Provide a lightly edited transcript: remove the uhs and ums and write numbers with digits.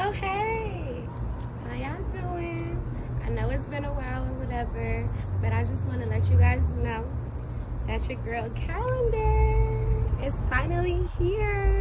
So hey, how y'all doing? I know it's been a while or whatever, but I just want to let you guys know that your girl calendar is finally here.